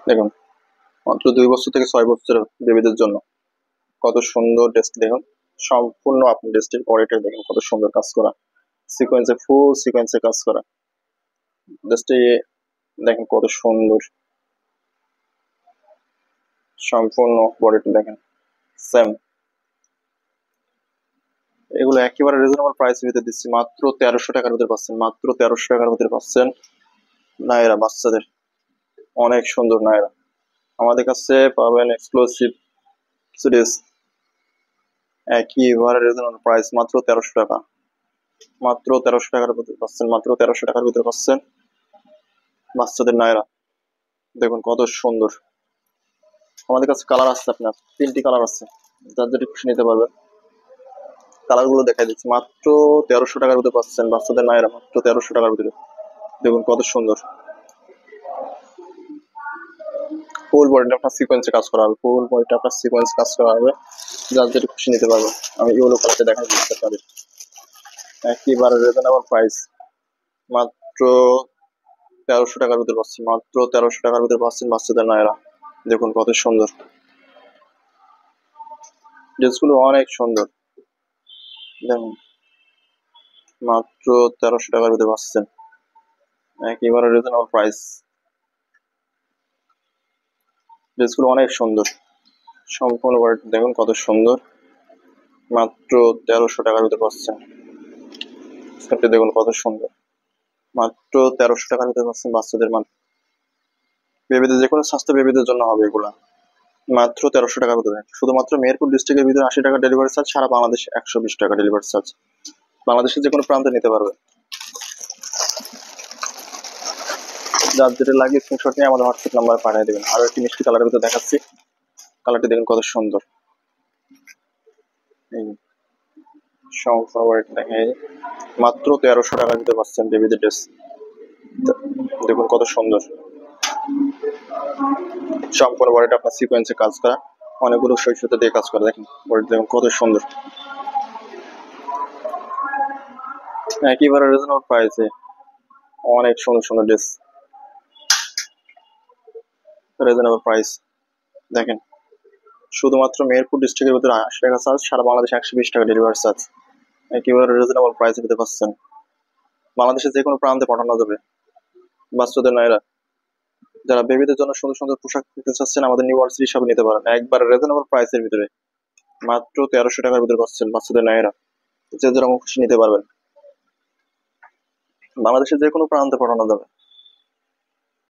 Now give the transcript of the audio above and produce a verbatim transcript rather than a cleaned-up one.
দেখুন মাত্র দুই বছর থেকে ছয় বছরের বেবিদের জন্য কত সুন্দর ড্রেসটি দেখুন। সম্পূর্ণ আপনি ড্রেসটির বডিটা দেখুন কত সুন্দর কাজ করা, সিকোয়েন্সে ফুল সিকোয়েন্সে কাজ করা। ড্রেসটি দেখেন কত সুন্দর, সম্পূর্ণ বডিটা দেখেন সেম। এগুলো একেবারে রিজনেবল প্রাইসের ভিতরে দিচ্ছি, মাত্র তেরোশো টাকার ভিতরে পাচ্ছেন, মাত্র তেরোশো টাকার ভিতরে পাচ্ছেন। নায়রা বাচ্চাদের অনেক সুন্দর নায়রা আমাদের কাছে পাবেন এক্সক্লুসিভ সিরিজ, একেবারে রিজনেবল প্রাইস, মাত্র তেরোশো টাকা, মাত্র তেরোশো টাকার ভিতরে পাচ্ছেন, মাত্র তেরোশো টাকার ভিতরে পাচ্ছেন বাচ্চাদের নায়রা। দেখুন কত সুন্দর। আমাদের কাছে কালার আছে, আপনার তিনটি কালার আছে, যার যেটি খুশি নিতে পারবেন। কালার গুলো দেখাই দিচ্ছি, মাত্র তেরোশো টাকার ভিতরে পাচ্ছেন বাচ্চাদের নায়রা, মাত্র তেরোশো টাকার ভিতরে। দেখুন কত সুন্দর, ফুল বডিটা আপনার সিকোয়েন্সে কাজ করা হবে, ফুল বডিটা আপনার সিকোয়েন্স কাজ করা হবে, যার যেটা খুশি নিতে পারবেন। আমি ইয়েলো কালারটা দেখাই দিচ্ছি আপনাদের, একেবারে রিজনেবল প্রাইস, মাত্র তেরোশো টাকার ভিতরে পাচ্ছেন, মাত্র তেরোশো টাকার ভিতরে পাচ্ছেন বাচ্চাদের নায়রা। দেখুন কত সুন্দর, ড্রেসগুলো অনেক সুন্দর। দেখুন মাত্র তেরোশো টাকার ভিতরে পাচ্ছেন, একেবারে রিজনেবল প্রাইস। ড্রেসগুলো অনেক সুন্দর, সম্পূর্ণ বডিটা দেখুন কত সুন্দর, মাত্র তেরোশো টাকার ভিতরে পাচ্ছেন। স্কার্টটি দেখুন কত সুন্দর, মাত্র তেরোশো টাকার ভিতরে পাচ্ছেন বাচ্চাদের মান। বেবিদের যে কোনো স্বাস্থ্য বেবিদের জন্য হবে এগুলা, মাত্র তেরোশো টাকার ভিতরে। শুধুমাত্র মেহেরপুর ডিস্ট্রিক্টের ভিতরে আশি টাকা ডেলিভারি চার্জ, সারা বাংলাদেশে একশো বিশ টাকা ডেলিভারি চার্জ, বাংলাদেশের যে কোনো প্রান্তে নিতে পারবে। যার যেটা লাগে স্ক্রিনশট নিয়ে আমাদের হোয়াটসঅ্যাপ নাম্বারে পাঠিয়ে দেবেন। আরো একটি মিষ্টি কালারের ভিতরে দেখাচ্ছি, কালারটি দেখুন কত সুন্দর। এই সম্পূর্ণ দেখে মাত্র তেরোশো টাকার ভিতরে পাচ্ছেন বেবিদের ড্রেস। দেখুন কত সুন্দর, সম্পূর্ণ বডিটা আপনার সিকোয়েন্সে কাজ করা, অনেকগুলো সই সুতো দিয়ে কাজ করা। দেখেন বডিটা দেখুন কত সুন্দর, একেবারে রিজনেবল প্রাইসে অনেক সুন্দর সুন্দর ড্রেস, রিজনেবল প্রাইস। দেখেন শুধুমাত্র মেহেরপুর ডিস্ট্রিক্টের ভিতরে আশি টাকা চার্জ, সারা বাংলাদেশে একশো বিশ টাকা ডেলিভারি চার্জ, একেবারে রিজনেবল প্রাইসে পেতে পাচ্ছেন। বাংলাদেশের যে কোনো প্রান্তে পাঠানো যাবে বাচ্চাদের নায়রা। যারা বেবিদের জন্য সুন্দর সুন্দর পোশাক কিনতে চাচ্ছেন আমাদের নিউ ওয়ার্ল্ড হিসাবে নিতে পারেন, একবার রিজনেবল প্রাইসের ভিতরে, মাত্র তেরোশো টাকার ভিতরে পাচ্ছেন বাচ্চাদের নায়রা, যে যেরকম খুশি নিতে পারবেন। বাংলাদেশের যে কোনো প্রান্তে পাঠানো যাবে।